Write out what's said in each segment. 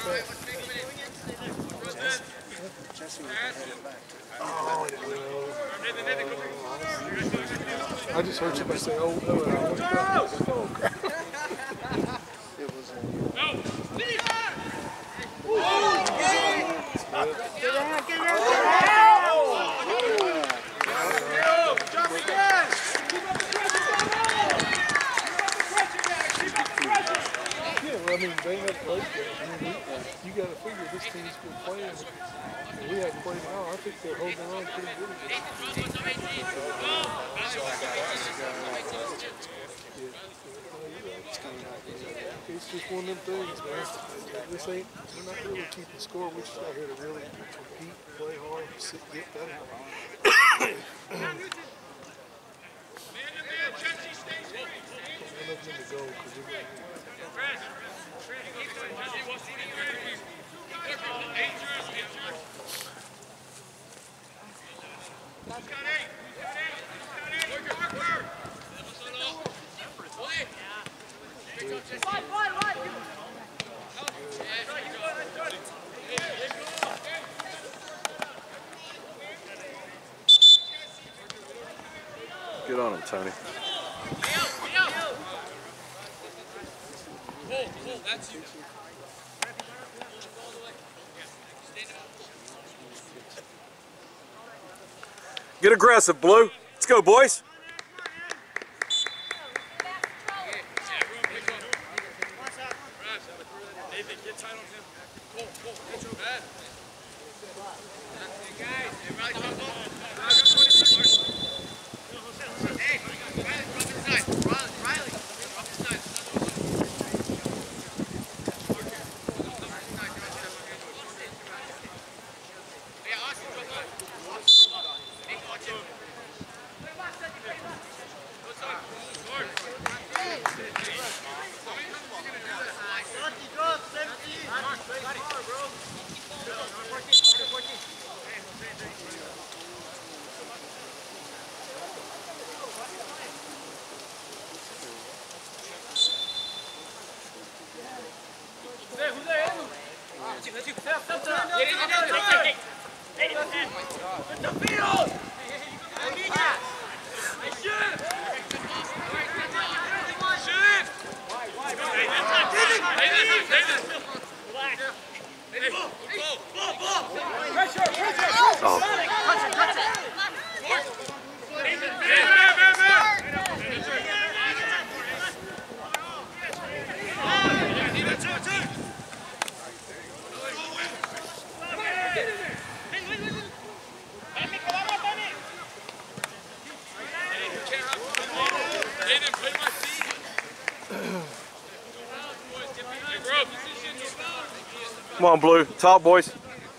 Oh, I just heard somebody say, oh, no, and I looked up. Oh, crap. It was I mean, they have played that. I mean, you got to figure this team's been playing, and we haven't played at all. I think they're holding on pretty good. It's just one of them things, man. This ain't, we're not really keeping score. We're just out here to really compete, play hard, get better. I'm looking to go because we're going to Get on him, Tony. That's you. Get aggressive, Blue. Let's go, boys. Come on, Blue. Top, boys.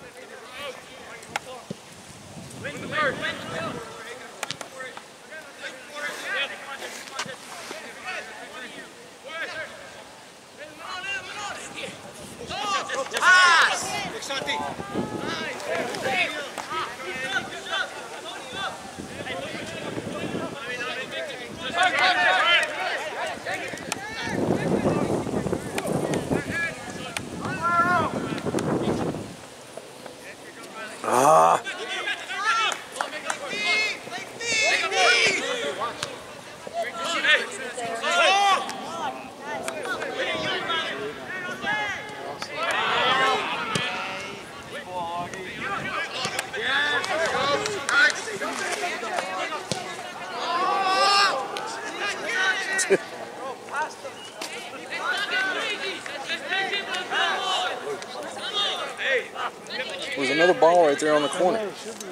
There's another ball right there on the corner.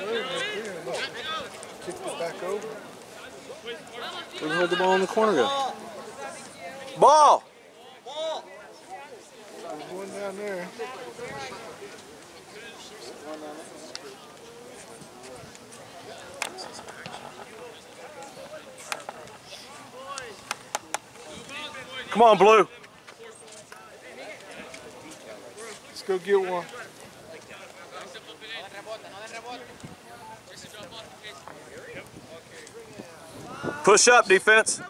We can hold the ball in the corner go. Ball! There's one down there. Come on, Blue. Let's go get one. Push up, defense.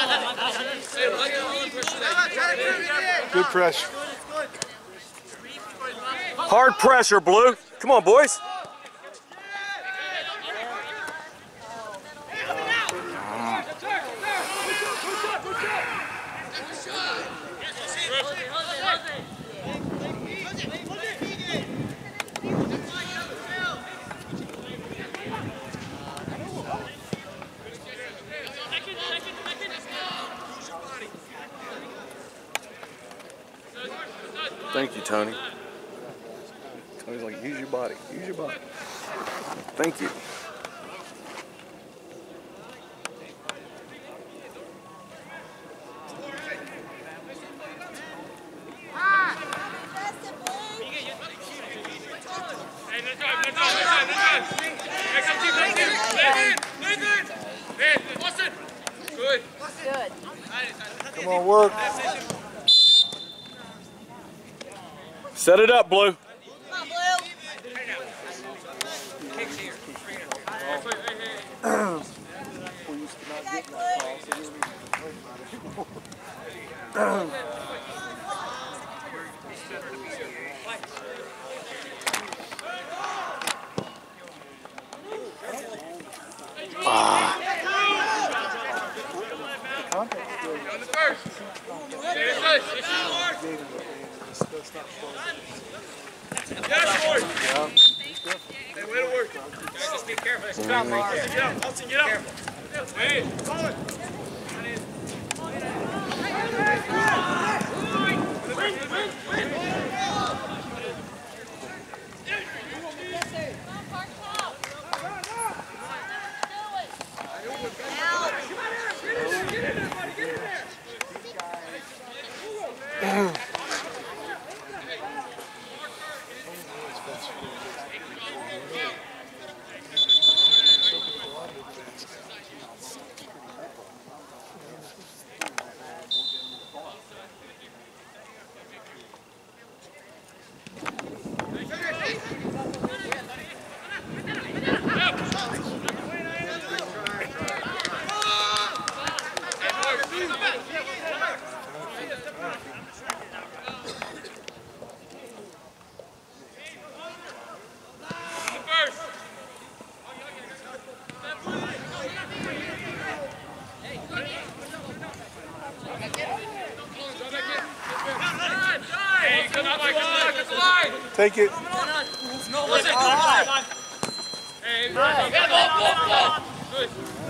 Good pressure. Hard pressure, Blue. Come on, boys. Thank you, Tony. Tony's like, use your body. Use your body. Thank you. Good. Come on, work. Set it up, Blue. Come on, Blue. Just be careful. Get up, Mark. Get up. Hudson, get up. Hey, forward. Take it. No, listen. Hey, good.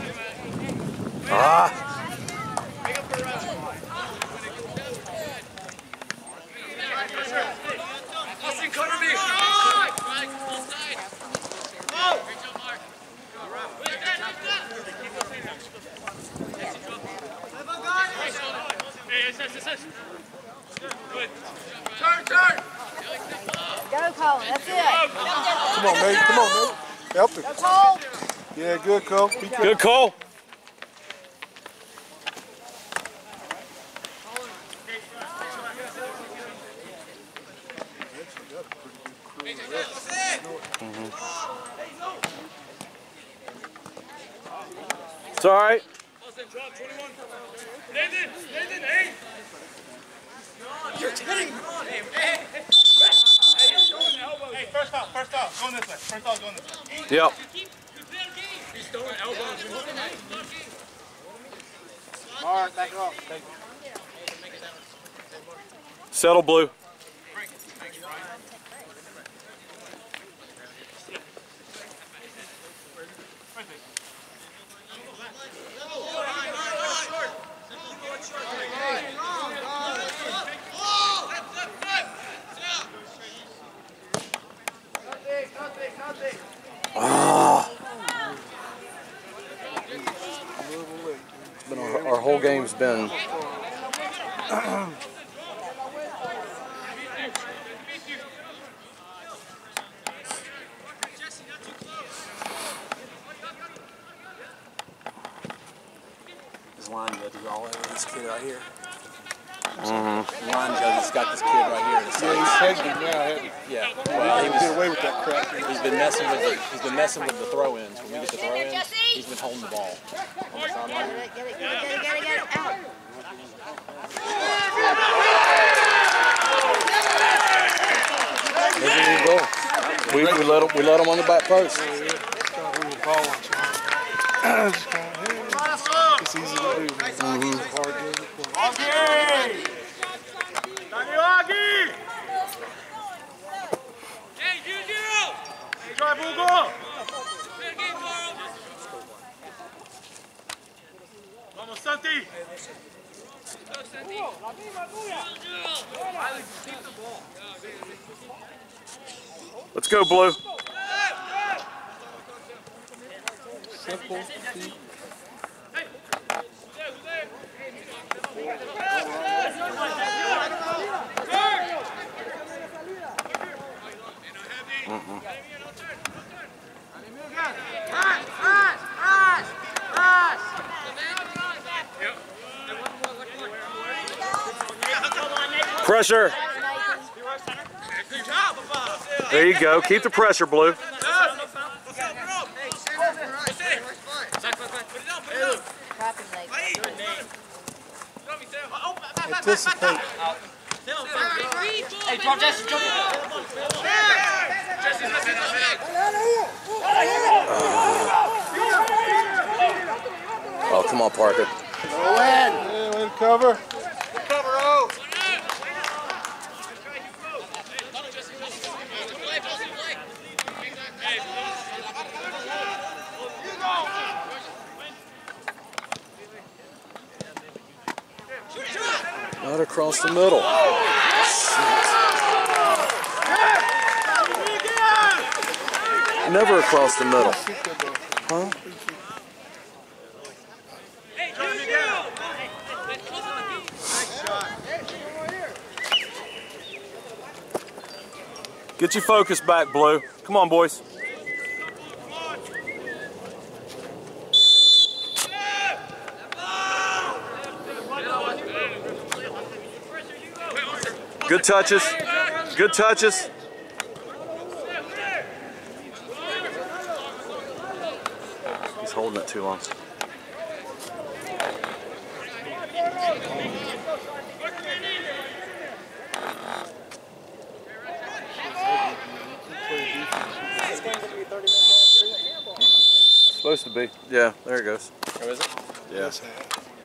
Austin, cover me. Turn. Go, Colin. That's it. Come on, Nate. Come on, Nate. Help him. Go, Cole. Yeah, good, Cole. Be good. Good call. It's all right. Nathan, hey. You're kidding. Hey, first off, going this way. First off, going this way. Yep. He's throwing elbows. Mark, back it off. Thank you. Settle, Blue. Our whole game's been This line judge is all over this kid right here. Ron goes, he's got this kid right here. Yeah, he's pegged him now, hasn't he? Yeah. Well, He get away with that crap. he's been messing with the throw-ins. When we get the throw-ins, he's been holding the ball on the sideline. Get it. Out. Maybe we go. We let him on the back post. We were balling. It's easy to do, man. It's hard game to play. Hey, Juju! Hey, try Bugo! Good game, Carl! Vamos, Santi! Go, Santi! Let's go, Blue. Simple. Pressure. There you go. Keep the pressure, Blue. Anticipate. Hey, drop Jesse, jump! Oh, come on, Parker. Yeah, way to cover. Not across the middle. Never across the middle. Huh? Get your focus back, Blue. Come on, boys. Good touches. Good touches. He's holding it too long. Supposed to be. Yeah, there it goes. Oh, is it? Yeah.